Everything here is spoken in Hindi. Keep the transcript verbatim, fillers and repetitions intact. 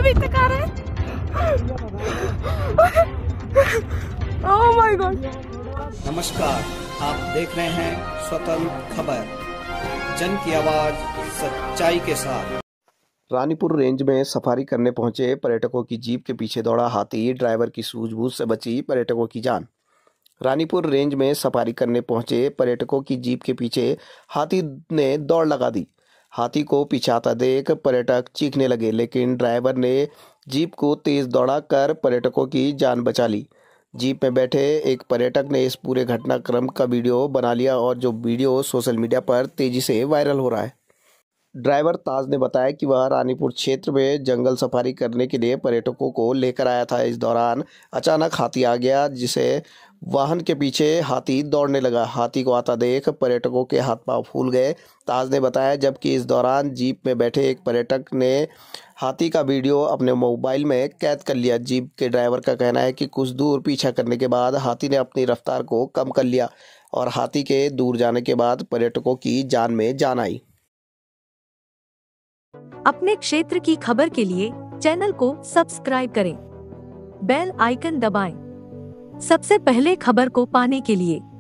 अभी तक आ रहे हैं। Oh my God. नमस्कार, आप देख रहे हैं स्वतंत्र खबर, जन की आवाज सच्चाई के साथ। रानीपुर रेंज में सफारी करने पहुंचे पर्यटकों की जीप के पीछे दौड़ा हाथी, ड्राइवर की सूझबूझ से बची पर्यटकों की जान। रानीपुर रेंज में सफारी करने पहुंचे पर्यटकों की जीप के पीछे हाथी ने दौड़ लगा दी। हाथी को पीछे आता देख पर्यटक चीखने लगे, लेकिन ड्राइवर ने जीप को तेज दौड़ा कर पर्यटकों की जान बचा ली। जीप में बैठे एक पर्यटक ने इस पूरे घटनाक्रम का वीडियो बना लिया और जो वीडियो सोशल मीडिया पर तेजी से वायरल हो रहा है। ड्राइवर ताज ने बताया कि वह रानीपुर क्षेत्र में जंगल सफारी करने के लिए पर्यटकों को लेकर आया था। इस दौरान अचानक हाथी आ गया, जिसे वाहन के पीछे हाथी दौड़ने लगा। हाथी को आता देख पर्यटकों के हाथ पांव फूल गए। ताज ने बताया, जबकि इस दौरान जीप में बैठे एक पर्यटक ने हाथी का वीडियो अपने मोबाइल में कैद कर लिया। जीप के ड्राइवर का कहना है कि कुछ दूर पीछा करने के बाद हाथी ने अपनी रफ्तार को कम कर लिया और हाथी के दूर जाने के बाद पर्यटकों की जान में जान आई। अपने क्षेत्र की खबर के लिए चैनल को सब्सक्राइब करें, बेल आइकन दबाएं। सबसे पहले खबर को पाने के लिए